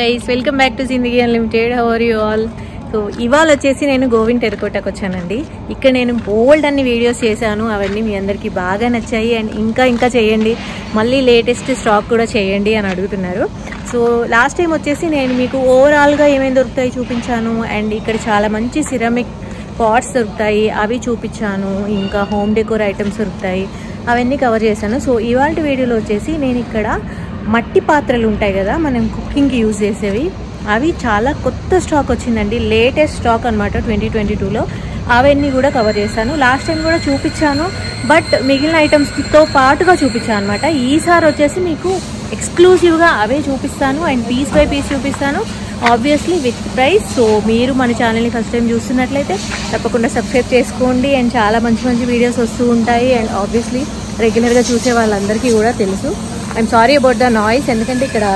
guys, welcome back to Zindagi Unlimited. How are you all? So ఇవాళ వచ్చేసి నేను గోవింద్ టెరకోటాకి వచ్చానండి. ఇక్కడ నేను బోల్డ్ అన్ని వీడియోస్ చేశాను, అవన్నీ మీ అందరికీ బాగా నచ్చాయి. అండ్ ఇంకా చేయండి, మళ్ళీ లేటెస్ట్ స్టాక్ కూడా చేయండి అని అడుగుతున్నారు. సో లాస్ట్ టైం వచ్చేసి నేను మీకు ఓవరాల్గా ఏమేమి దొరుకుతాయి చూపించాను. అండ్ ఇక్కడ చాలా మంచి సిరమిక్ పాట్స్ దొరుకుతాయి, అవి చూపించాను. ఇంకా హోమ్ డెకోర్ ఐటమ్స్ దొరుకుతాయి, అవన్నీ కవర్ చేశాను. సో ఇవాళ వీడియోలో వచ్చేసి నేను ఇక్కడ మట్టి పాత్రలు ఉంటాయి కదా మనం కుకింగ్కి యూజ్ చేసేవి, అవి చాలా కొత్త స్టాక్ వచ్చిందండి, లేటెస్ట్ స్టాక్ అనమాట 2022లో. అవన్నీ కూడా కవర్ చేశాను. లాస్ట్ టైం కూడా చూపించాను, బట్ మిగిలిన ఐటమ్స్తో పాటుగా చూపించాను అనమాట. ఈసారి వచ్చేసి మీకు ఎక్స్క్లూజివ్గా అవే చూపిస్తాను అండ్ పీస్ బై పీస్ చూపిస్తాను, ఆబ్వియస్లీ విత్ ప్రైస్. సో మీరు మన ఛానల్ని ఫస్ట్ టైం చూస్తున్నట్లయితే తప్పకుండా సబ్స్క్రైబ్ చేసుకోండి. అండ్ చాలా మంచి వీడియోస్ వస్తూ ఉంటాయి. అండ్ ఆబ్వియస్లీ రెగ్యులర్గా చూసే వాళ్ళందరికీ కూడా తెలుసు. I'm sorry about the noise, ఎందుకంటే ఇక్కడ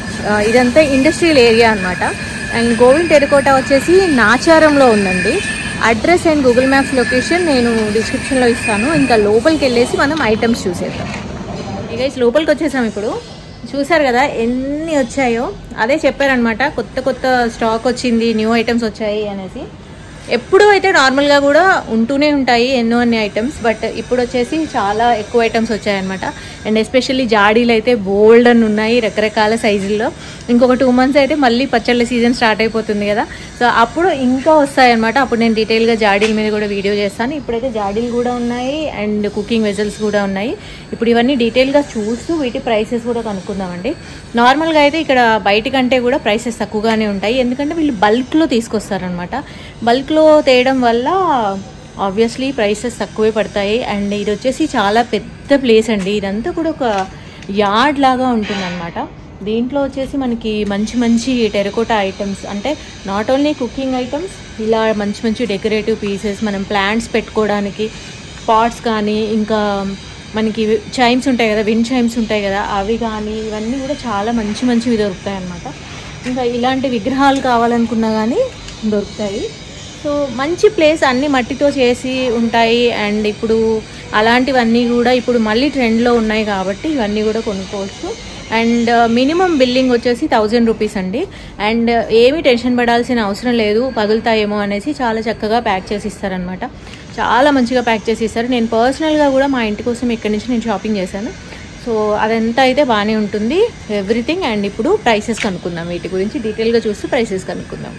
ఇదంతా ఇండస్ట్రియల్ ఏరియా అనమాట. అండ్ గోవింద్ టెరకోటా వచ్చేసి నాచారంలో ఉందండి. Address and Google maps location నేను డిస్క్రిప్షన్లో ఇస్తాను. ఇంకా లోపలికి వెళ్ళేసి మనం ఐటమ్స్ చూసేద్దాం. గైస్ లోపలికి వచ్చేసాం. ఇప్పుడు చూసారు కదా ఎన్ని వచ్చాయో, అదే చెప్పారనమాట, కొత్త స్టాక్ వచ్చింది, న్యూ ఐటమ్స్ వచ్చాయి అనేసి. ఎప్పుడు అయితే నార్మల్గా కూడా ఉంటూనే ఉంటాయి ఎన్నో అన్ని ఐటమ్స్, బట్ ఇప్పుడు వచ్చేసి చాలా ఎక్కువ ఐటమ్స్ వచ్చాయన్నమాట. అండ్ ఎస్పెషల్లీ జాడీలు అయితే బోల్డ్ అని ఉన్నాయి రకరకాల సైజుల్లో. ఇంకొక 2 months అయితే మళ్ళీ పచ్చళ్ళ సీజన్ స్టార్ట్ అయిపోతుంది కదా, సో అప్పుడు ఇంకా వస్తాయన్నమాట. అప్పుడు నేను డీటెయిల్గా జాడీల మీద కూడా వీడియో చేస్తాను. ఇప్పుడైతే జాడీలు కూడా ఉన్నాయి అండ్ కుకింగ్ వెజల్స్ కూడా ఉన్నాయి. ఇప్పుడు ఇవన్నీ డీటెయిల్గా చూస్తూ వీటి ప్రైసెస్ కూడా కనుక్కుందామండి. నార్మల్గా అయితే ఇక్కడ బయట కంటే కూడా ప్రైసెస్ తక్కువగానే ఉంటాయి, ఎందుకంటే వీళ్ళు బల్క్లో తీసుకొస్తారనమాట. బల్క్లో తేయడం వల్ల ఆబ్వియస్లీ ప్రైసెస్ తక్కువే పడతాయి. అండ్ ఇది వచ్చేసి చాలా పెద్ద ప్లేస్ అండి, ఇదంతా కూడా ఒక యార్డ్ లాగా ఉంటుందన్నమాట. దీంట్లో వచ్చేసి మనకి మంచి టెరకోటా ఐటమ్స్, అంటే నాట్ ఓన్లీ కుకింగ్ ఐటమ్స్, ఇలా మంచి డెకరేటివ్ పీసెస్, మనం ప్లాంట్స్ పెట్టుకోవడానికి పాట్స్ కానీ, ఇంకా మనకి చైమ్స్ ఉంటాయి కదా, విండ్ చైమ్స్ ఉంటాయి కదా, అవి కానీ, ఇవన్నీ కూడా చాలా మంచివి దొరుకుతాయి అన్నమాట. ఇంకా ఇలాంటి విగ్రహాలు కావాలనుకున్నా కానీ దొరుకుతాయి. సో మంచి ప్లేస్, అన్నీ మట్టితో చేసి ఉంటాయి. అండ్ ఇప్పుడు అలాంటివన్నీ కూడా ఇప్పుడు మళ్ళీ ట్రెండ్లో ఉన్నాయి కాబట్టి ఇవన్నీ కూడా కొనుక్కోవచ్చు. అండ్ మినిమం బిల్లింగ్ వచ్చేసి 1000 రూపీస్ అండి. అండ్ ఏమీ టెన్షన్ పడాల్సిన అవసరం లేదు, పగులుతాయేమో అనేసి చాలా చక్కగా ప్యాక్ చేసి ఇస్తారనమాట. చాలా మంచిగా ప్యాక్ చేసి ఇస్తారు. నేను పర్సనల్గా కూడా మా ఇంటి కోసం ఇక్కడి నుంచి నేను షాపింగ్ చేశాను. సో అదంతా అయితే బాగానే ఉంటుంది ఎవ్రీథింగ్. అండ్ ఇప్పుడు ప్రైసెస్ కనుక్కుందాం, వీటి గురించి డీటెయిల్గా చూస్తూ ప్రైసెస్ కనుక్కుందాం.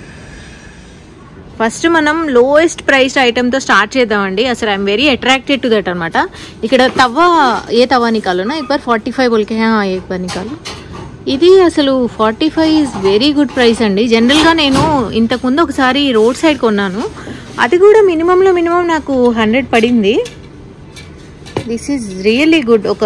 ఫస్ట్ మనం లోయెస్ట్ ప్రైస్డ్ ఐటమ్తో స్టార్ట్ చేద్దామండి. అసలు I'm very attracted to that అనమాట. ఇక్కడ తవ్వ ఏ తవా నికాలునా एक बार 45 बोल के हाँ एक बार निकालो. ఇది అసలు 45 ఈజ్ వెరీ గుడ్ ప్రైస్ అండి. జనరల్గా నేను ఇంతకుముందు ఒకసారి రోడ్ సైడ్ కొన్నాను, అది కూడా మినిమం నాకు 100 పడింది. This is really good. ఒక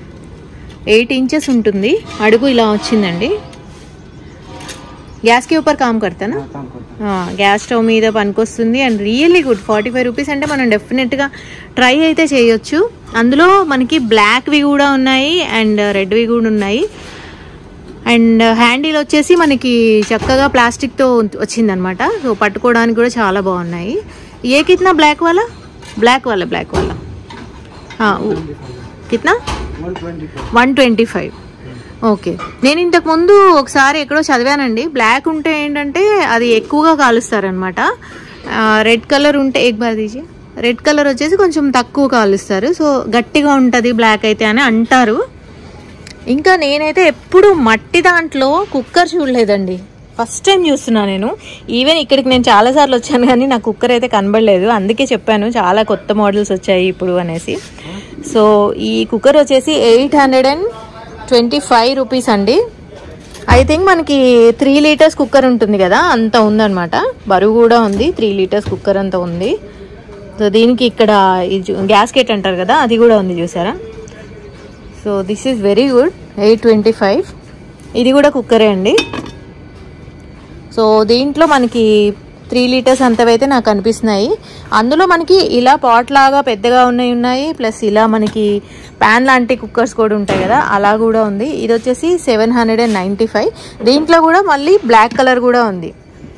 8 inches ఉంటుంది, అడుగు ఇలా వచ్చిందండి. గ్యాస్ కి ऊपर काम करता ना, గ్యాస్ స్టవ్ మీద పనికొస్తుంది. And really good. 45 రూపీస్ అంటే మనం డెఫినెట్గా ట్రై అయితే చేయొచ్చు. అందులో మనకి బ్లాక్వి కూడా ఉన్నాయి అండ్ రెడ్వి కూడా ఉన్నాయి. అండ్ హ్యాండిల్ వచ్చేసి మనకి చక్కగా ప్లాస్టిక్తో వచ్చిందనమాట. సో పట్టుకోవడానికి కూడా చాలా బాగున్నాయి. ఏ కిतना బ్లాక్ वाला కిतना 125. ఓకే, నేను ఇంతకుముందు ఒకసారి ఎక్కడో చదివానండి, బ్లాక్ ఉంటే ఏంటంటే అది ఎక్కువగా కాలుస్తారనమాట. రెడ్ కలర్ ఉంటే రెడ్ కలర్ వచ్చేసి కొంచెం తక్కువ కాలుస్తారు. సో గట్టిగా ఉంటుంది బ్లాక్ అయితే అని అంటారు. ఇంకా నేనైతే ఎప్పుడు మట్టి దాంట్లో కుక్కర్ చూడలేదండి, ఫస్ట్ టైం చూస్తున్నా నేను. ఈవెన్ ఇక్కడికి నేను చాలాసార్లు వచ్చాను కానీ నాకు కుక్కర్ అయితే కనబడలేదు, అందుకే చెప్పాను చాలా కొత్త మోడల్స్ వచ్చాయి ఇప్పుడు అనేసి. సో ఈ కుక్కర్ వచ్చేసి 825 రూపీస్ అండి. ఐ థింక్ మనకి 3 liters కుక్కర్ ఉంటుంది కదా, అంత ఉందన్నమాట. బరువు కూడా ఉంది, 3 liters కుక్కర్ అంత ఉంది. సో దీనికి ఇక్కడ గ్యాస్కెట్ అంటారు కదా, అది కూడా ఉంది చూసారా. So this is very good. 825. ఇది కూడా కుక్కరే అండి. సో దీంట్లో మనకి 3 liters అంతవైతే నాకు అనిపిస్తున్నాయి. అందులో మనకి ఇలా పాట్ లాగా పెద్దగా ఉన్నాయి, ప్లస్ ఇలా మనకి ప్యాన్ లాంటి కుక్కర్స్ కూడా ఉంటాయి కదా, అలా కూడా ఉంది. ఇది వచ్చేసి 795. దీంట్లో కూడా మళ్ళీ బ్లాక్ కలర్ కూడా ఉంది.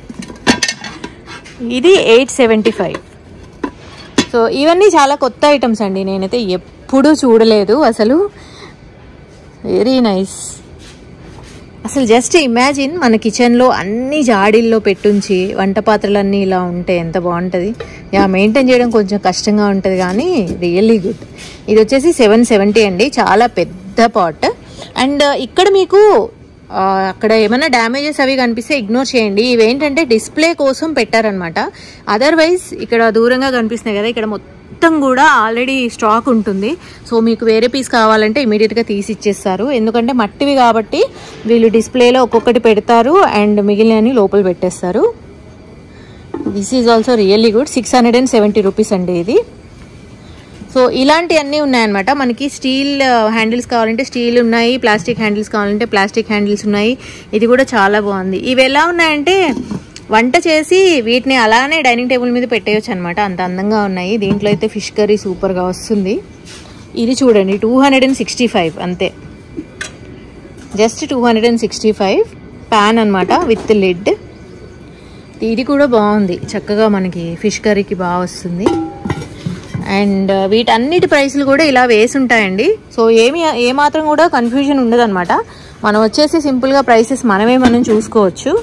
ఇది 875. సో ఇవన్నీ చాలా కొత్త ఐటమ్స్ అండి, నేనైతే ఎప్పుడూ చూడలేదు అసలు. Very nice. అసలు జస్ట్ ఇమాజిన్ మన కిచెన్లో అన్ని జాడీల్లో పెట్టుంచి వంట పాత్రలన్నీ ఇలా ఉంటే ఎంత బాగుంటుంది. మెయింటైన్ చేయడం కొంచెం కష్టంగా ఉంటుంది కానీ రియల్లీ గుడ్. ఇది వచ్చేసి 770 అండి, చాలా పెద్ద పాట్. అండ్ ఇక్కడ మీకు అక్కడ ఏమైనా డ్యామేజెస్ అవి కనిపిస్తే ఇగ్నోర్ చేయండి. ఇవేంటంటే డిస్ప్లే కోసం పెట్టారనమాట. అదర్వైజ్ ఇక్కడ దూరంగా కనిపిస్తున్నాయి కదా, ఇక్కడ మొత్తం కూడా ఆల్రెడీ స్టాక్ ఉంటుంది. సో మీకు వేరే పీస్ కావాలంటే ఇమీడియట్గా తీసి ఇచ్చేస్తారు. ఎందుకంటే మట్టివి కాబట్టి వీళ్ళు డిస్ప్లేలో ఒక్కొక్కటి పెడతారు అండ్ మిగిలినవి లోపల పెట్టేస్తారు. This is also really good. 670 rupees అండి ఇది. సో ఇలాంటివన్నీ ఉన్నాయన్నమాట. మనకి స్టీల్ హ్యాండిల్స్ కావాలంటే స్టీల్ ఉన్నాయి, ప్లాస్టిక్ హ్యాండిల్స్ కావాలంటే ప్లాస్టిక్ హ్యాండిల్స్ ఉన్నాయి. ఇది కూడా చాలా బాగుంది. ఇవి ఎలా ఉన్నాయంటే వంట చేసి వీటిని అలానే డైనింగ్ టేబుల్ మీద పెట్టేయచ్చు అనమాట, అంత అందంగా ఉన్నాయి. దీంట్లో అయితే ఫిష్ కర్రీ సూపర్గా వస్తుంది. ఇది చూడండి 265 అంతే, జస్ట్ 265 ప్యాన్ అనమాట విత్ లిడ్. ఇది కూడా బాగుంది, చక్కగా మనకి ఫిష్ కర్రీకి బాగా వస్తుంది. అండ్ వీటన్నిటి ప్రైస్లు కూడా ఇలా వేసి ఉంటాయండి. సో ఏమాత్రం కూడా కన్ఫ్యూజన్ ఉండదు అనమాట. మనం వచ్చేసి సింపుల్గా ప్రైసెస్ మనం చూసుకోవచ్చు.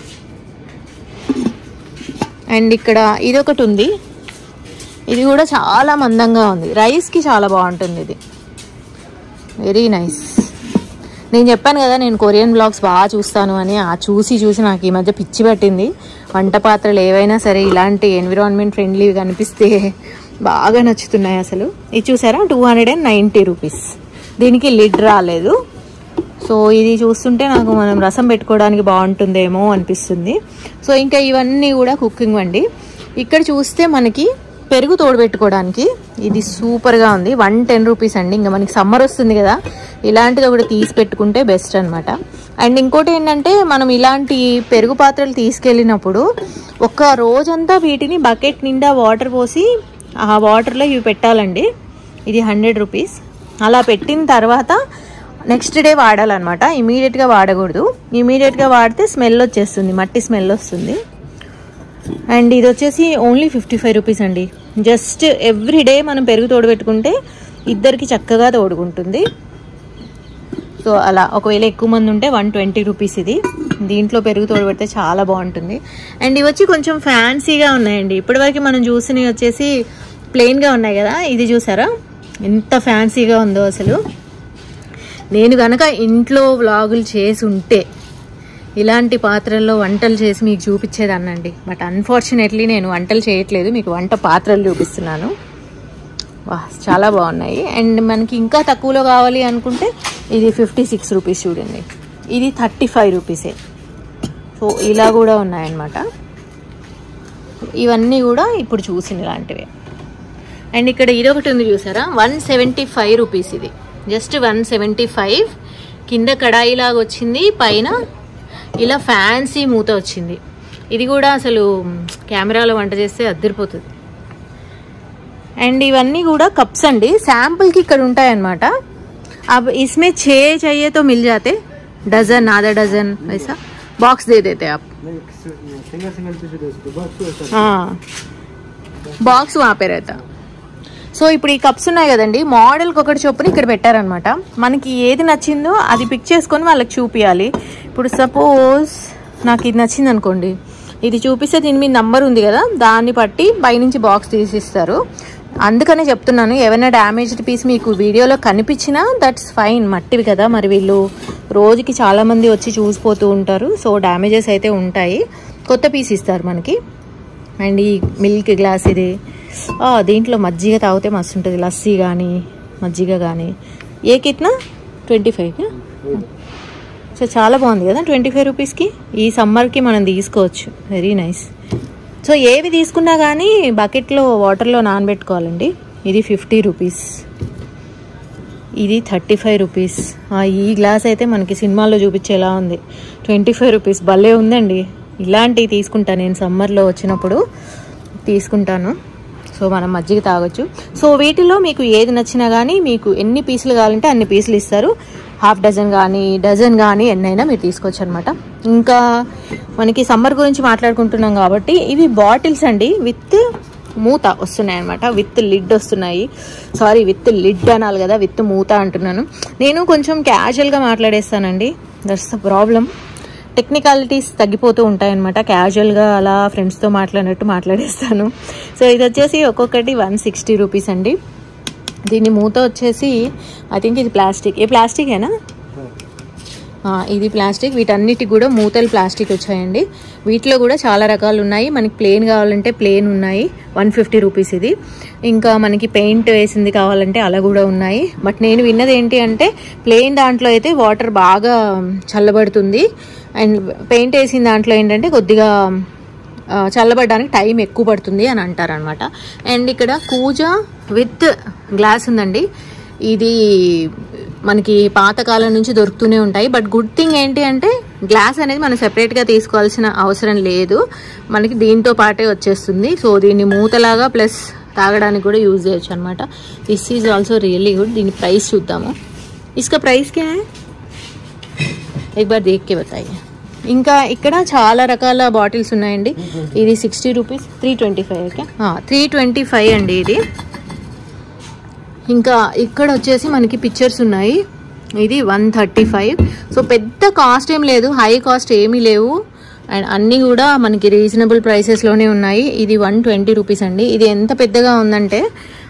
అండ్ ఇక్కడ ఇదొకటి ఉంది, ఇది కూడా చాలా మందంగా ఉంది, రైస్కి చాలా బాగుంటుంది. ఇది వెరీ నైస్. నేను చెప్పాను కదా నేను కొరియన్ బ్లాగ్స్ బాగా చూస్తాను అని, చూసి నాకు ఈ మధ్య పిచ్చి పట్టింది. వంట పాత్రలు ఏవైనా సరే ఇలాంటి ఎన్విరాన్మెంట్ ఫ్రెండ్లీవి కనిపిస్తే బాగా నచ్చుతున్నాయి అసలు. ఇది చూసారా 290 రూపీస్. దీనికి లిడ్ రాలేదు. సో ఇది చూస్తుంటే నాకు మనం రసం పెట్టుకోవడానికి బాగుంటుందేమో అనిపిస్తుంది. సో ఇంకా ఇవన్నీ కూడా కుకింగ్ అండి. ఇక్కడ చూస్తే మనకి పెరుగు తోడుపెట్టుకోవడానికి ఇది సూపర్గా ఉంది. 110 రూపీస్ అండి. ఇంకా మనకి సమ్మర్ వస్తుంది కదా, ఇలాంటిది ఒకటి తీసి పెట్టుకుంటే బెస్ట్ అనమాట. అండ్ ఇంకోటి ఏంటంటే మనం ఇలాంటి పెరుగు పాత్రలు తీసుకెళ్ళినప్పుడు ఒక రోజంతా వీటిని బకెట్ నిండా వాటర్ పోసి ఆ వాటర్లో ఇవి పెట్టాలండి. ఇది 100 రూపీస్. అలా పెట్టిన తర్వాత నెక్స్ట్ డే వాడాలన్నమాట, ఇమీడియట్గా వాడకూడదు. ఇమీడియట్గా వాడితే స్మెల్ వచ్చేస్తుంది, మట్టి స్మెల్ వస్తుంది. అండ్ ఇది వచ్చేసి ఓన్లీ 55 రూపీస్ అండి. జస్ట్ ఎవ్రీ డే మనం పెరుగు తోడుపెట్టుకుంటే ఇద్దరికి చక్కగా తోడుకుంటుంది. సో అలా ఒకవేళ ఎక్కువ మంది ఉంటే 120 రూపీస్ ఇది. దీంట్లో పెరుగు తోడుపెడితే చాలా బాగుంటుంది. అండ్ ఇవి వచ్చి కొంచెం ఫ్యాన్సీగా ఉన్నాయండి. ఇప్పటివరకు మనం చూసినవి వచ్చేసి ప్లెయిన్గా ఉన్నాయి కదా, ఇది చూసారా ఎంత ఫ్యాన్సీగా ఉందో అసలు. నేను కనుక ఇంట్లో వ్లాగులు చేసి ఉంటే ఇలాంటి పాత్రల్లో వంటలు చేసి మీకు చూపించేదాన్నండి. బట్ అన్ఫార్చునేట్లీ నేను వంటలు చేయట్లేదు, మీకు వంట పాత్రలు చూపిస్తున్నాను. చాలా బాగున్నాయి. అండ్ మనకి ఇంకా తక్కువలో కావాలి అనుకుంటే ఇది 56 రూపీస్ చూడండి, ఇది 35 రూపీసే. సో ఇలా కూడా ఉన్నాయన్నమాట. ఇవన్నీ కూడా ఇప్పుడు చూసిన ఇలాంటివే. అండ్ ఇక్కడ ఇదొకటి ఉంది చూసారా 175 రూపీస్. ఇది జస్ట్ 175. కింద కడాయిలాగా వచ్చింది, పైన ఇలా ఫ్యాన్సీ మూత వచ్చింది. ఇది కూడా అసలు కెమెరాలో వంట చేస్తే అద్దరిపోతుంది. అండ్ ఇవన్నీ కూడా కప్స్ అండి, శాంపుల్కి ఇక్కడ ఉంటాయన్నమాట. अब इसमें 6 चाहिए तो मिल जाते, डजन आधा डजन वैसा बॉक्स दे देते आप. हाँ बॉक्स वहाँ पे रहता. సో ఇప్పుడు ఈ కప్స్ ఉన్నాయి కదండి, మోడల్కి ఒకటి చొప్పున ఇక్కడ పెట్టారనమాట. మనకి ఏది నచ్చిందో అది పిక్ చేసుకొని వాళ్ళకి చూపించాలి. ఇప్పుడు సపోజ్ నాకు ఇది నచ్చింది అనుకోండి, ఇది చూపిస్తే దీని మీద నంబర్ ఉంది కదా, దాన్ని బట్టి పైనుంచి బాక్స్ తీసిస్తారు. అందుకనే చెప్తున్నాను, ఏమైనా డ్యామేజ్డ్ పీస్ మీకు వీడియోలో కనిపించినా దట్స్ ఫైన్, మట్టివి కదా, మరి వీళ్ళు రోజుకి చాలామంది వచ్చి చూసిపోతూ ఉంటారు. సో డ్యామేజెస్ అయితే ఉంటాయి, కొత్త పీస్ ఇస్తారు మనకి. అండ్ ఈ మిల్క్ గ్లాస్ ఇది, దీంట్లో మజ్జిగ తాగితే మస్తు ఉంటుంది, లస్సీ కానీ మజ్జిగ కానీ. ఏ కిట్నా 25. సో చాలా బాగుంది కదా 25 రూపీస్కి. ఈ సమ్మర్కి మనం తీసుకోవచ్చు, వెరీ నైస్. సో ఏవి తీసుకున్నా కానీ బకెట్లో వాటర్లో నానబెట్టుకోవాలండి. ఇది 50 రూపీస్, ఇది 35 రూపీస్. ఈ గ్లాస్ అయితే మనకి సినిమాల్లో చూపించేలా ఉంది, 25 రూపీస్. భలే ఉందండి. ఇలాంటివి తీసుకుంటాను నేను, సమ్మర్లో వచ్చినప్పుడు తీసుకుంటాను. సో మనం మజ్జిగ తాగొచ్చు. సో వీటిలో మీకు ఏది నచ్చినా కానీ మీకు ఎన్ని పీసులు కావాలంటే అన్ని పీసులు ఇస్తారు. హాఫ్ డజన్ కానీ డజన్ కానీ ఎన్నైనా మీరు తీసుకోవచ్చు అనమాట. ఇంకా మనకి సమ్మర్ గురించి మాట్లాడుకుంటున్నాం కాబట్టి ఇవి బాటిల్స్ అండి, విత్ మూత వస్తున్నాయి అనమాట, విత్ లిడ్ వస్తున్నాయి. సారీ విత్ లిడ్ అనాలి కదా, విత్ మూత అంటున్నాను. నేను కొంచెం క్యాజువల్గా మాట్లాడేస్తానండి, దట్స్ ద ప్రాబ్లం. టెక్నికాలిటీస్ తగ్గిపోతూ ఉంటాయి అనమాట. క్యాజువల్గా అలా ఫ్రెండ్స్తో మాట్లాడినట్టు మాట్లాడేస్తాను. సో ఇది వచ్చేసి ఒక్కొక్కటి 160 రూపీస్ అండి. దీని మూత వచ్చేసి ఐ థింక్ ఇది ప్లాస్టిక్. ఏ ప్లాస్టికేనా? ఇది ప్లాస్టిక్. వీటన్నిటికి కూడా మూతలు ప్లాస్టిక్ వచ్చాయండి. వీటిలో కూడా చాలా రకాలు ఉన్నాయి. మనకి ప్లెయిన్ కావాలంటే ప్లెయిన్ ఉన్నాయి, 150 రూపీస్ ఇది. ఇంకా మనకి పెయింట్ వేసింది కావాలంటే అలా కూడా ఉన్నాయి. బట్ నేను విన్నది ఏంటి అంటే ప్లెయిన్ దాంట్లో అయితే వాటర్ బాగా చల్లబడుతుంది, అండ్ పెయింట్ వేసిన దాంట్లో ఏంటంటే కొద్దిగా చల్లబడడానికి టైం ఎక్కువ పడుతుంది అని అంటారనమాట. అండ్ ఇక్కడ కూజా విత్ గ్లాస్ ఉందండి. ఇది మనకి పాతకాలం నుంచి దొరుకుతూనే ఉంటాయి. బట్ గుడ్ థింగ్ ఏంటి అంటే గ్లాస్ అనేది మనం సెపరేట్గా తీసుకోవాల్సిన అవసరం లేదు, మనకి దీంతో పాటే వచ్చేస్తుంది. సో దీన్ని మూతలాగా ప్లస్ తాగడానికి కూడా యూజ్ చేయొచ్చు అనమాట. This is also really good. దీని ప్రైస్ చూద్దాము. ఇస్కా ప్రైస్ క్యా హై ఎక్ బార్ దేఖ్ కే బతాయియే. ఇంకా ఇక్కడ చాలా రకాల బాటిల్స్ ఉన్నాయండి. ఇది 60 రూపీస్, 325 325 అండి ఇది. ఇంకా ఇక్కడ వచ్చేసి మనకి పిక్చర్స్ ఉన్నాయి. ఇది 135. సో పెద్ద కాస్ట్ ఏం లేదు, హై కాస్ట్ ఏమీ లేవు, అండ్ అన్నీ కూడా మనకి రీజనబుల్ ప్రైసెస్లోనే ఉన్నాయి. ఇది 120 రూపీస్ అండి. ఇది ఎంత పెద్దగా ఉందంటే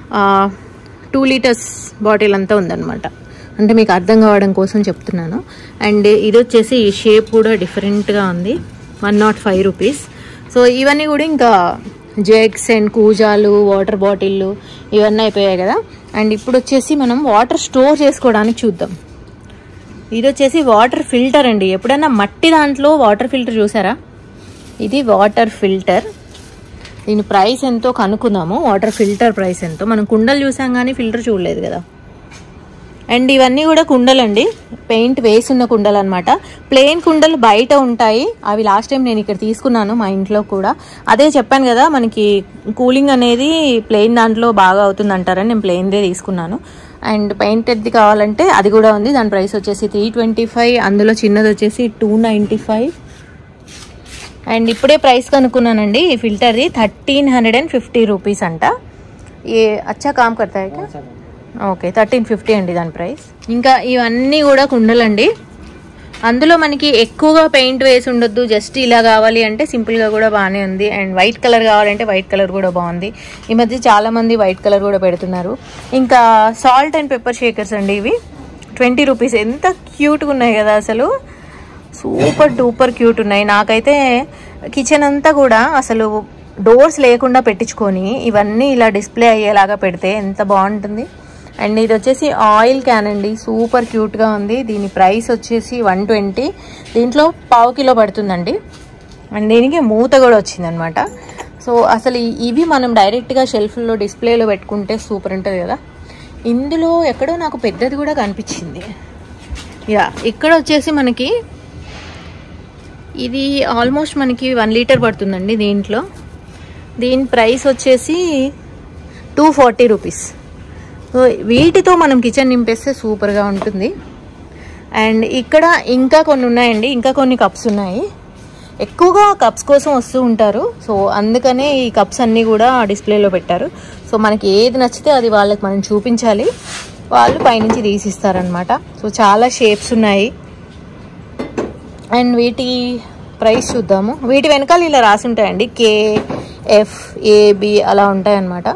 2 లీటర్స్ బాటిల్ అంతా ఉందన్నమాట. అంటే మీకు అర్థం కావడం కోసం చెప్తున్నాను. అండ్ ఇది వచ్చేసి ఈ షేప్ కూడా డిఫరెంట్గా ఉంది, 105 రూపీస్. సో ఇవన్నీ కూడా ఇంకా జెగ్స్ అండ్ కూజాలు, వాటర్ బాటిళ్ళు ఇవన్నీ అయిపోయాయి కదా. అండ్ ఇప్పుడు వచ్చేసి మనం వాటర్ స్టోర్ చేసుకోవడానికి చూద్దాం. ఇది వచ్చేసి వాటర్ ఫిల్టర్ అండి. ఎప్పుడైనా మట్టి దాంట్లో వాటర్ ఫిల్టర్ చూసారా? ఇది వాటర్ ఫిల్టర్. దీని ప్రైస్ ఎంతో కనుక్కుందాము. వాటర్ ఫిల్టర్ ప్రైస్ ఎంతో. మనం కుండలు చూసాం కానీ ఫిల్టర్ చూడలేదు కదా. అండ్ ఇవన్నీ కూడా కుండలు అండి, పెయింట్ వేసున్న కుండలు అనమాట. ప్లెయిన్ కుండలు బయట ఉంటాయి, అవి లాస్ట్ టైం నేను ఇక్కడ తీసుకున్నాను మా ఇంట్లో కూడా. అదే చెప్పాను కదా మనకి కూలింగ్ అనేది ప్లెయిన్ దాంట్లో బాగా అవుతుంది అంటారని నేను ప్లెయిన్దే తీసుకున్నాను. అండ్ పెయింటెడ్ది కావాలంటే అది కూడా ఉంది. దాని ప్రైస్ వచ్చేసి 325. అందులో చిన్నది వచ్చేసి 295. అండ్ ఇప్పుడే ప్రైస్ కనుక్కున్నానండి ఈ ఫిల్టర్ది, 1350 రూపీస్ అంట. ఏ అచ్చా కామ్ కర్తాయి కా? ఓకే, 1350 అండి దాని ప్రైస్. ఇంకా ఇవన్నీ కూడా కుండలండి. అందులో మనకి ఎక్కువగా పెయింట్ వేసి ఉండొద్దు, జస్ట్ ఇలా కావాలి అంటే సింపుల్గా కూడా బాగానే ఉంది. అండ్ వైట్ కలర్ కావాలంటే వైట్ కలర్ కూడా బాగుంది. ఈ మధ్య చాలామంది వైట్ కలర్ కూడా పెడుతున్నారు. ఇంకా సాల్ట్ అండ్ పెప్పర్ షేకర్స్ అండి, ఇవి 20 రూపీస్. ఎంత క్యూట్గా ఉన్నాయి కదా, అసలు సూపర్ డూపర్ క్యూట్ ఉన్నాయి. నాకైతే కిచెన్ అంతా కూడా అసలు డోర్స్ లేకుండా పెట్టించుకొని ఇవన్నీ ఇలా డిస్ప్లే అయ్యేలాగా పెడితే ఎంత బాగుంటుంది. అండ్ ఇది వచ్చేసి ఆయిల్ క్యాన్ అండి, సూపర్ క్యూట్గా ఉంది. దీని ప్రైస్ వచ్చేసి 120. దీంట్లో 1/2 కిలో పడుతుందండి. అండ్ దీనికి మూత కూడా వచ్చిందనమాట. సో అసలు ఇవి మనం డైరెక్ట్గా షెల్ఫ్లో డిస్ప్లేలో పెట్టుకుంటే సూపర్ ఉంటుంది కదా. ఇందులో ఎక్కడో నాకు పెద్దది కూడా కనిపించింది. యా, ఇక్కడ వచ్చేసి మనకి ఇది ఆల్మోస్ట్ మనకి 1 లీటర్ పడుతుందండి దీంట్లో. దీని ప్రైస్ వచ్చేసి 240 రూపీస్. సో వీటితో మనం కిచెన్ నింపేస్తే సూపర్గా ఉంటుంది. అండ్ ఇక్కడ ఇంకా కొన్ని ఉన్నాయండి, ఇంకా కొన్ని కప్స్ ఉన్నాయి. ఎక్కువగా కప్స్ కోసం వస్తూ ఉంటారు, సో అందుకనే ఈ కప్స్ అన్నీ కూడా డిస్ప్లేలో పెట్టారు. సో మనకి ఏది నచ్చితే అది వాళ్ళకి మనం చూపించాలి, వాళ్ళు పైనుంచి తీసిస్తారనమాట. సో చాలా షేప్స్ ఉన్నాయి. అండ్ వీటి ప్రైస్ చూద్దాము. వీటి వెనకాల ఇలా రాసి ఉంటాయండి, KFAB అలా ఉంటాయన్నమాట.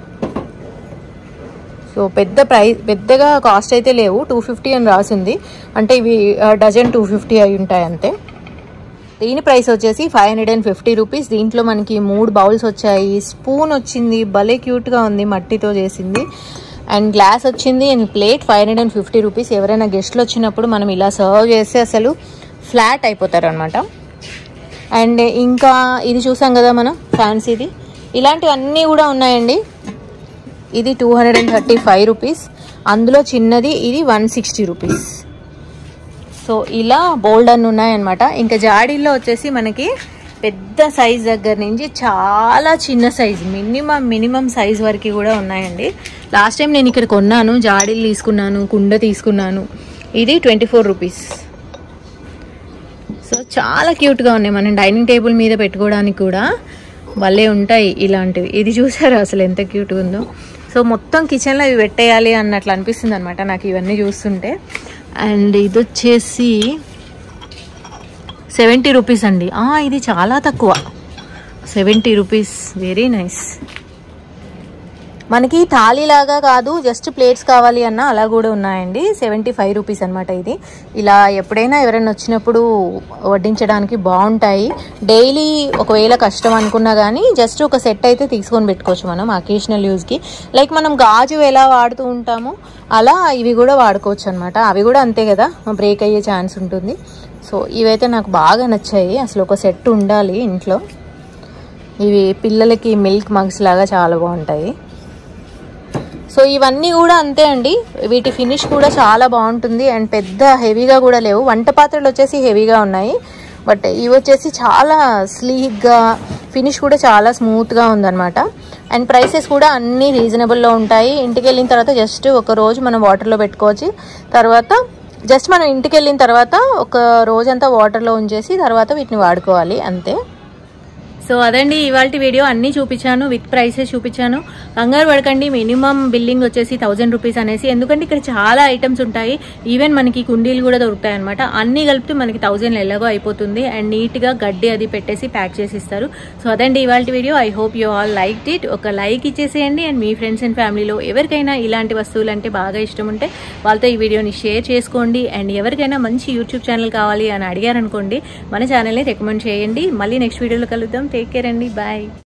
సో పెద్దగా కాస్ట్ అయితే లేవు, 250 అని రాసింది. అంటే ఇవి డజన్ 250 అయి ఉంటాయి అంతే. దీని ప్రైస్ వచ్చేసి 550 రూపీస్. దీంట్లో మనకి 3 బౌల్స్ వచ్చాయి, స్పూన్ వచ్చింది, భలే క్యూట్గా ఉంది, మట్టితో చేసింది. అండ్ గ్లాస్ వచ్చింది. And plate 550 rupees. ఎవరైనా గెస్ట్లు వచ్చినప్పుడు మనం ఇలా సర్వ్ చేస్తే అసలు ఫ్లాట్ అయిపోతారు అనమాట. అండ్ ఇంకా ఇది చూసాం కదా మనం ఫ్యాన్సీది, ఇలాంటివన్నీ కూడా ఉన్నాయండి. ఇది 235 రూపీస్. అందులో చిన్నది ఇది 160 రూపీస్. సో ఇలా బోల్డ్ అన్ని ఉన్నాయన్నమాట. ఇంకా జాడీల్లో వచ్చేసి మనకి పెద్ద సైజ్ దగ్గర నుంచి చాలా చిన్న సైజ్, మినిమం సైజ్ వరకు కూడా ఉన్నాయండి. లాస్ట్ టైం నేను ఇక్కడ కొన్నాను, జాడీలు తీసుకున్నాను, కుండ తీసుకున్నాను. ఇది 24 రూపీస్. సో చాలా క్యూట్గా ఉన్నాయి, మనం డైనింగ్ టేబుల్ మీద పెట్టుకోవడానికి కూడా భలే ఉంటాయి ఇలాంటివి. ఇది చూసారా అసలు ఎంత క్యూట్గా ఉందో. సో మొత్తం కిచెన్లో ఇవి పెట్టేయాలి అన్నట్లు అనిపిస్తుంది అనమాట నాకు ఇవన్నీ చూస్తుంటే. అండ్ ఇది వచ్చేసి 70 రూపీస్ అండి. ఇది చాలా తక్కువ, 70 రూపీస్. Very nice. మనకి థాలీ లాగా కాదు, జస్ట్ ప్లేట్స్ కావాలి అన్న అలా కూడా ఉన్నాయండి. 75 రూపీస్ అనమాట. ఇది ఇలా ఎప్పుడైనా ఎవరైనా వచ్చినప్పుడు వడ్డించడానికి బాగుంటాయి. డైలీ ఒకవేళ కష్టం అనుకున్నా కానీ జస్ట్ ఒక సెట్ అయితే తీసుకొని పెట్టుకోవచ్చు మనం అకేషనల్ యూజ్కి. లైక్ మనం గాజు ఎలా వాడుతూ ఉంటామో అలా ఇవి కూడా వాడుకోవచ్చు అనమాట. అవి కూడా అంతే కదా, బ్రేక్ అయ్యే ఛాన్స్ ఉంటుంది. సో ఇవైతే నాకు బాగా నచ్చాయి. అసలు ఒక సెట్ ఉండాలి ఇంట్లో. ఇవి పిల్లలకి మిల్క్ మగ్స్ లాగా చాలా బాగుంటాయి. సో ఇవన్నీ కూడా అంతే అండి. వీటి ఫినిష్ కూడా చాలా బాగుంటుంది అండ్ పెద్ద హెవీగా కూడా లేవు. వంట పాత్రలు వచ్చేసి హెవీగా ఉన్నాయి, బట్ ఇవి వచ్చేసి చాలా స్లీక్గా, ఫినిష్ కూడా చాలా స్మూత్గా ఉందన్నమాట. అండ్ ప్రైసెస్ కూడా అన్నీ రీజనబుల్లో ఉంటాయి. ఇంటికి వెళ్ళిన తర్వాత జస్ట్ ఒక రోజు మనం వాటర్లో పెట్టుకోవచ్చు. తర్వాత జస్ట్ మనం ఇంటికి వెళ్ళిన తర్వాత ఒక రోజంతా వాటర్లో ఉంచేసి తర్వాత వీటిని వాడుకోవాలి అంతే. సో అదండి ఇవాళ వీడియో. అన్నీ చూపించాను, విత్ ప్రైసెస్ చూపించాను. కంగారు పడకండి, మినిమం బిల్లింగ్ వచ్చేసి 1000 రూపీస్ అనేసి. ఎందుకంటే ఇక్కడ చాలా ఐటమ్స్ ఉంటాయి. ఈవెన్ మనకి కుండీలు కూడా దొరుకుతాయి అనమాట. అన్నీ కలిపితే మనకి 1000 ఎలాగో అయిపోతుంది. అండ్ నీట్గా గడ్డి అది పెట్టేసి ప్యాక్ చేసి ఇస్తారు. సో అదండి ఇవాళ video. I hope you all liked it. ఒక లైక్ ఇచ్చేసేయండి. అండ్ మీ ఫ్రెండ్స్ అండ్ ఫ్యామిలీలో ఎవరికైనా ఇలాంటి వస్తువులు అంటే బాగా ఇష్టం ఉంటే వాళ్ళతో ఈ వీడియోని షేర్ చేసుకోండి. అండ్ ఎవరికైనా మంచి యూట్యూబ్ ఛానల్ కావాలి అని అడిగారనుకోండి, మన ఛానల్ని రికమెండ్ చేయండి. మళ్ళీ నెక్స్ట్ వీడియోలో కలుద్దాం. టేక్ కేర్ అండి. బాయ్.